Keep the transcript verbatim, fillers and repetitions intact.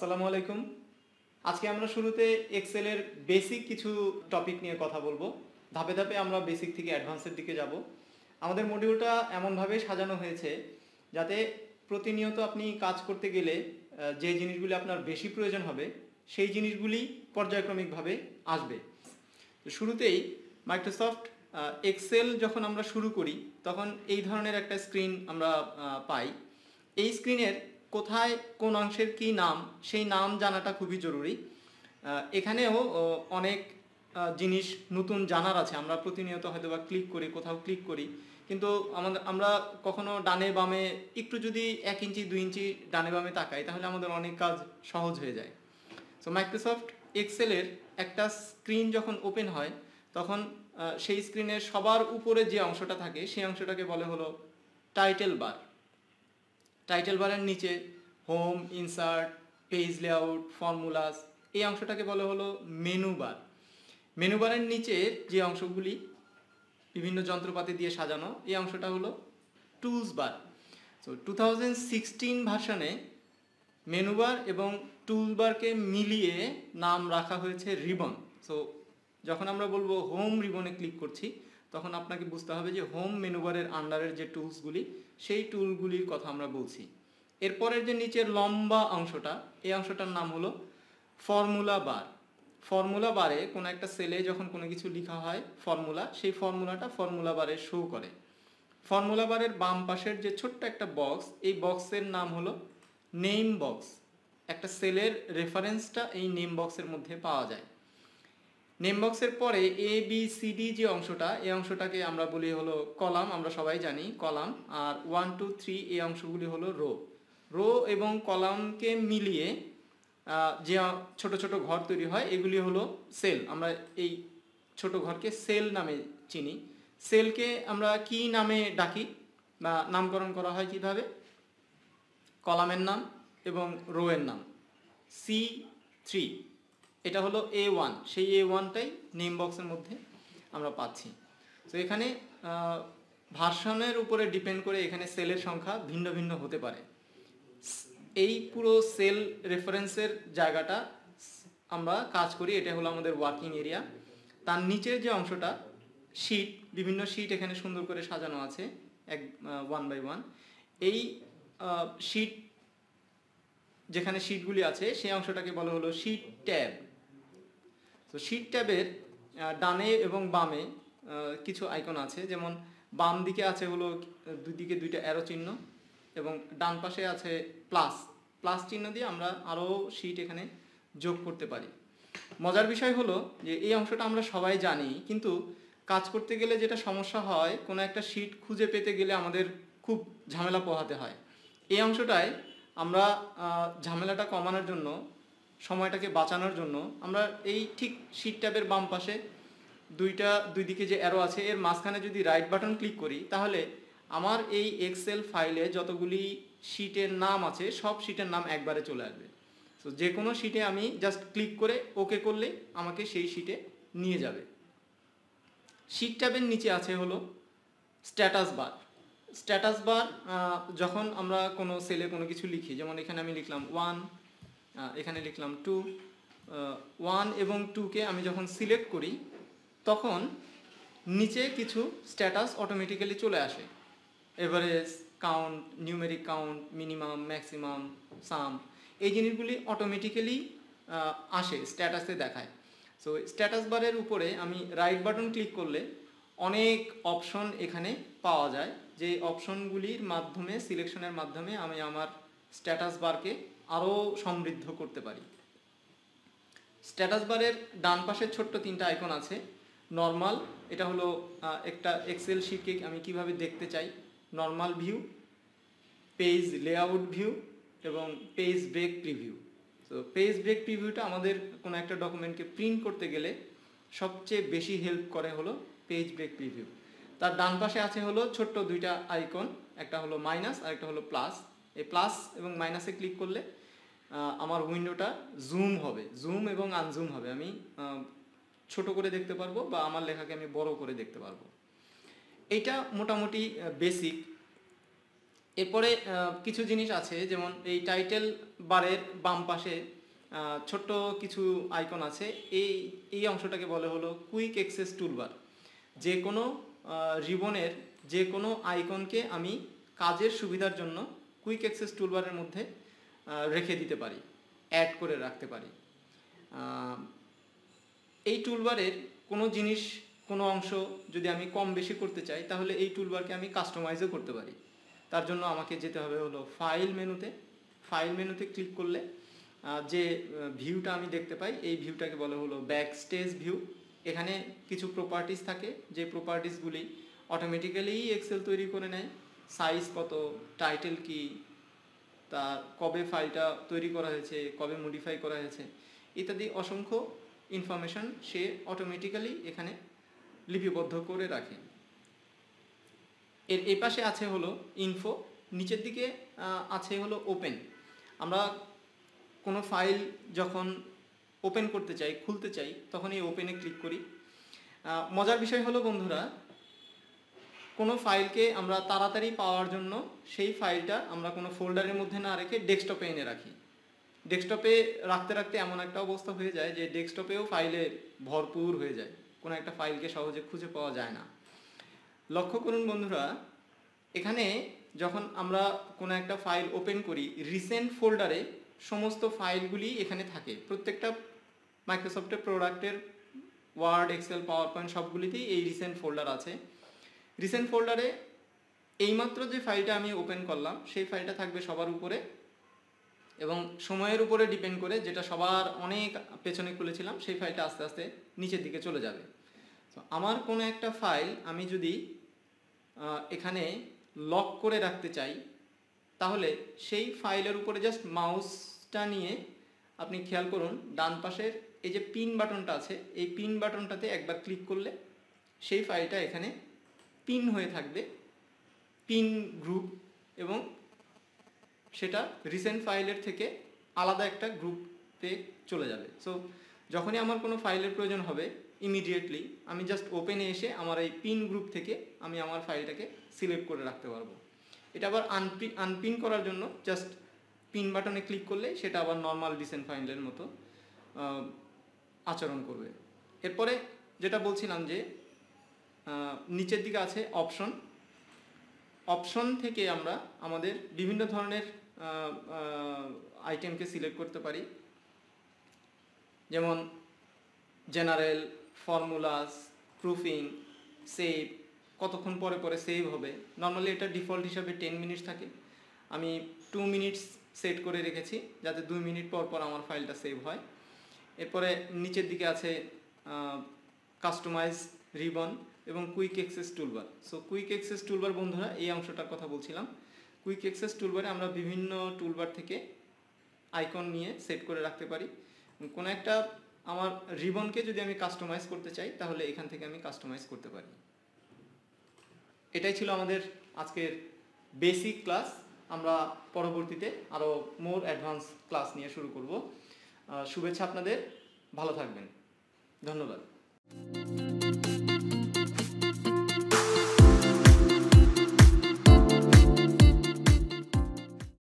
আসসালামু আলাইকুম। আজকে আমরা শুরুতে এক্সেলের বেসিক কিছু টপিক নিয়ে কথা বলবো। ধাপে ধাপে আমরা বেসিক থেকে অ্যাডভান্সের দিকে যাব। আমাদের মডিউলটা এমনভাবে সাজানো হয়েছে যাতে প্রতিনিয়ত আপনি কাজ করতে গেলে যে জিনিসগুলি আপনার বেশি প্রয়োজন হবে সেই জিনিসগুলি পর্যায়ক্রমিকভাবে আসবে। তো শুরুতেই মাইক্রোসফট এক্সেল যখন আমরা শুরু করি তখন এই ধরনের একটা স্ক্রিন আমরা পাই। এই স্ক্রিনের কোথায় কোন অংশের কি নাম সেই নাম জানাটা খুবই জরুরি। এখানেও অনেক জিনিস নতুন জানার আছে। আমরা প্রতিনিয়ত হয়তো বা ক্লিক করি, কোথাও ক্লিক করি, কিন্তু আমাদের আমরা কখনো ডানে বামে একটু যদি এক ইঞ্চি দুই ইঞ্চি ডানে বামে তাকাই তাহলে আমাদের অনেক কাজ সহজ হয়ে যায়। সো মাইক্রোসফট এক্সেলের একটা স্ক্রিন যখন ওপেন হয় তখন সেই স্ক্রিনের সবার উপরে যে অংশটা থাকে সেই অংশটাকে বলে হলো টাইটেল বার। টাইটেল বারের নিচে home, insert, page layout, formulas, এই অংশটাকে বলে হলো মেনু বার। মেনু বারের নিচে যে অংশগুলি বিভিন্ন যন্ত্রপাতি দিয়ে সাজানো এই অংশটা হলো tools bar. So two thousand sixteen ভার্সনে মেনু বার এবং টুল বারকে মিলিয়ে নাম রাখা হয়েছে রিবন। সো যখন আমরা বলবো হোম রিবনে ক্লিক করছি তখন আপনাকে বুঝতে হবে যে হোম মেনু বারের আন্ডারের যে টুলসগুলি সেই টুলগুলির কথা আমরা বলছি। এরপরের যে নিচের লম্বা অংশটা এই অংশটার নাম হলো ফর্মুলা বার। ফর্মুলা বারে কোনো একটা সেলে যখন কোনো কিছু লেখা হয় ফর্মুলা, সেই ফর্মুলাটা ফর্মুলা বারে শো করে। ফর্মুলা বারের বাম পাশের যে ছোট্ট একটা বক্স, এই বক্সের নাম হলো নেম বক্স। একটা সেলের রেফারেন্সটা এই নেম বক্সের মধ্যে পাওয়া যায়। নেম বক্সের পরে এ বি সি ডি যে অংশটা এই অংশটাকে আমরা বলি হলো কলাম। আমরা সবাই জানি কলাম। আর ওয়ান টু থ্রি এই অংশগুলি হলো রো। রো এবং কলামকে মিলিয়ে যে ছোট ছোট ঘর তৈরি হয় এগুলি হলো সেল। আমরা এই ছোট ঘরকে সেল নামে চিনি। সেলকে আমরা কি নামে ডাকি বা নামকরণ করা হয় কিভাবে? কলামের নাম এবং রো এর নাম। সি থ্রি এটা হলো এ ওয়ান, সেই এ ওয়ানটাই নেম বক্সের মধ্যে আমরা পাচ্ছি। তো এখানে ভার্সনের উপরে ডিপেন্ড করে এখানে সেলের সংখ্যা ভিন্ন ভিন্ন হতে পারে। এই পুরো সেল রেফারেন্সের জায়গাটা আমরা কাজ করি, এটা হলো আমাদের ওয়ার্কিং এরিয়া। তার নিচের যে অংশটা শিট, বিভিন্ন শিট এখানে সুন্দর করে সাজানো আছে এক ওয়ান বাই ওয়ান। এই শিট যেখানে শিটগুলি আছে সেই অংশটাকে বলা হলো শিট ট্যাব। তো শিট ট্যাবের ডানে এবং বামে কিছু আইকন আছে, যেমন বাম দিকে আছে হলো দুই দিকে দুইটা অ্যারো চিহ্ন এবং ডান পাশে আছে প্লাস প্লাস চিহ্ন দিয়ে আমরা আরও শিট এখানে যোগ করতে পারি। মজার বিষয় হলো যে এই অংশটা আমরা সবাই জানি, কিন্তু কাজ করতে গেলে যেটা সমস্যা হয়, কোনো একটা শিট খুঁজে পেতে গেলে আমাদের খুব ঝামেলা পোহাতে হয়। এই অংশটায় আমরা ঝামেলাটা কমানোর জন্য, সময়টাকে বাঁচানোর জন্য আমরা এই ঠিক শিট ট্যাবের বাম পাশে দুইটা দুই দিকে যে অ্যারো আছে এর মাঝখানে যদি রাইট বাটন ক্লিক করি তাহলে আমার এই এক্সেল ফাইলে যতগুলি শিটের নাম আছে সব শিটের নাম একবারে চলে আসবে। তো যে কোনো শিটে আমি জাস্ট ক্লিক করে ওকে করলে আমাকে সেই শিটে নিয়ে যাবে। শিট ট্যাবের নিচে আছে হলো স্ট্যাটাস বার। স্ট্যাটাস বার যখন আমরা কোনো সেলে কোনো কিছু লিখি, যেমন এখানে আমি লিখলাম ওয়ান, এখানে লিখলাম টু, ওয়ান এবং টুকে আমি যখন সিলেক্ট করি তখন নিচে কিছু স্ট্যাটাস অটোমেটিক্যালি চলে আসে। Average, count, numeric count, minimum, maximum, sum, এই জিনিসগুলি অটোমেটিক্যালি আসে, স্ট্যাটাসে দেখায়। সো স্ট্যাটাস বারের উপরে আমি রাইট বাটন ক্লিক করলে অনেক অপশন এখানে পাওয়া যায়, যে অপশনগুলির মাধ্যমে, সিলেকশনের মাধ্যমে আমি আমার স্ট্যাটাস বারকে আরও সমৃদ্ধ করতে পারি। স্ট্যাটাস বারের ডান পাশের ছোট্ট তিনটা আইকন আছে। নর্মাল, এটা হলো একটা এক্সেল শিটকে আমি কিভাবে দেখতে চাই, normal view, page layout view এবং পেজ ব্রেক প্রিভিউ। তো পেজ ব্রেক প্রিভিউটা আমাদের কোনো একটা ডকুমেন্টকে প্রিন্ট করতে গেলে সবচেয়ে বেশি হেল্প করে হলো পেজ ব্রেক প্রিভিউ। তার ডান পাশে আছে হলো ছোট্ট দুইটা আইকন, একটা হলো মাইনাস আর একটা হলো প্লাস। এই প্লাস এবং মাইনাসে ক্লিক করলে আমার উইন্ডোটা জুম হবে, জুম এবং আনজুম হবে। আমি ছোট করে দেখতে পারবো বা আমার লেখাকে আমি বড় করে দেখতে পারবো। এইটা মোটামুটি বেসিক। এরপরে কিছু জিনিস আছে, যেমন এই টাইটেল বারের বাম পাশে ছোট্ট কিছু আইকন আছে, এই এই অংশটাকে বলে হলো কুইক অ্যাক্সেস টুলবার। যে কোনো রিবনের যে কোনো আইকনকে আমি কাজের সুবিধার জন্য কুইক অ্যাক্সেস টুলবারের মধ্যে রেখে দিতে পারি, অ্যাড করে রাখতে পারি। এই টুলবারের কোনো জিনিস কোনো অংশ যদি আমি কম বেশি করতে চাই তাহলে এই টুলবারকে আমি কাস্টমাইজও করতে পারি। তার জন্য আমাকে যেতে হবে হলো ফাইল মেনুতে। ফাইল মেনুতে ক্লিক করলে যে ভিউটা আমি দেখতে পাই এই ভিউটাকে বলে হলো ব্যাক স্টেজ ভিউ। এখানে কিছু প্রপার্টিস থাকে, যে প্রপার্টিসগুলি অটোমেটিক্যালি এক্সেল তৈরি করে নেয়। সাইজ কত, টাইটেল কি, তার কবে ফাইলটা তৈরি করা হয়েছে, কবে মডিফাই করা হয়েছে ইত্যাদি অসংখ্য ইনফরমেশন সে অটোমেটিক্যালি এখানে লিপিবদ্ধ করে রাখে। এর এই পাশে আছে হলো ইনফো, নিচের দিকে আছে হলো ওপেন। আমরা কোনো ফাইল যখন ওপেন করতে চাই, খুলতে চাই, তখন এই ওপেনে ক্লিক করি। মজার বিষয় হলো বন্ধুরা, কোনো ফাইলকে আমরা তাড়াতাড়ি পাওয়ার জন্য সেই ফাইলটা আমরা কোনো ফোল্ডারের মধ্যে না রেখে ডেস্কটপে এনে রাখি। ডেস্কটপে রাখতে রাখতে এমন একটা অবস্থা হয়ে যায় যে ডেস্কটপেও ফাইলে ভরপুর হয়ে যায়, কোনো একটা ফাইলকে সহজে খুঁজে পাওয়া যায় না। লক্ষ্য করুন বন্ধুরা, এখানে যখন আমরা কোনো একটা ফাইল ওপেন করি, রিসেন্ট ফোল্ডারে সমস্ত ফাইলগুলি এখানে থাকে। প্রত্যেকটা মাইক্রোসফটের প্রোডাক্টের ওয়ার্ড, এক্সেল, পাওয়ার পয়েন্ট সবগুলিতেই এই রিসেন্ট ফোল্ডার আছে। রিসেন্ট ফোল্ডারে এইমাত্র যে ফাইলটা আমি ওপেন করলাম সেই ফাইলটা থাকবে সবার উপরে, এবং সময়ের উপরে ডিপেন্ড করে, যেটা সবার অনেক পেছনে খুলেছিলাম সেই ফাইলটা আস্তে আস্তে নিচের দিকে চলে যাবে। তো আমার কোনো একটা ফাইল আমি যদি এখানে লক করে রাখতে চাই, তাহলে সেই ফাইলের উপরে জাস্ট মাউসটা নিয়ে আপনি খেয়াল করুন ডান পাশের এই যে পিন বাটনটা আছে, এই পিন বাটনটাতে একবার ক্লিক করলে সেই ফাইলটা এখানে পিন হয়ে থাকবে, পিন গ্রুপ, এবং সেটা রিসেন্ট ফাইলের থেকে আলাদা একটা গ্রুপে চলে যাবে। সো যখনই আমার কোনো ফাইলের প্রয়োজন হবে, ইমিডিয়েটলি আমি জাস্ট ওপেনে এসে আমার এই পিন গ্রুপ থেকে আমি আমার ফাইলটাকে সিলেক্ট করে রাখতে পারবো। এটা আবার আনপিন আনপিন করার জন্য জাস্ট পিন বাটনে ক্লিক করলে সেটা আবার নর্মাল রিসেন্ট ফাইলের মতো আচরণ করবে। এরপরে যেটা বলছিলাম যে নিচের দিকে আছে অপশন। অপশন থেকে আমরা আমাদের বিভিন্ন ধরনের আইটেমকে সিলেক্ট করতে পারি, যেমন জেনারেল, ফর্মুলাস, প্রুফিং, সেভ, কতক্ষণ পরে পরে সেভ হবে। নর্মালি এটা ডিফল্ট হিসাবে টেন মিনিটস থাকে, আমি টু মিনিটস সেট করে রেখেছি যাতে দুই মিনিট পর পর আমার ফাইলটা সেভ হয়। এরপরে নিচের দিকে আছে কাস্টমাইজ রিবন এবং quick access toolbar. So quick access toolbar বন্ধুরা এই অংশটার কথা বলছিলাম। কুইক অ্যাক্সেস টুলবারে আমরা বিভিন্ন টুলবার থেকে আইকন নিয়ে সেট করে রাখতে পারি। কোনো একটা আমার রিবনকে যদি আমি কাস্টমাইজ করতে চাই তাহলে এখান থেকে আমি কাস্টমাইজ করতে পারি। এটাই ছিল আমাদের আজকের বেসিক ক্লাস। আমরা পরবর্তীতে আরও মোর অ্যাডভান্স ক্লাস নিয়ে শুরু করব। শুভেচ্ছা আপনাদের, ভালো থাকবেন, ধন্যবাদ।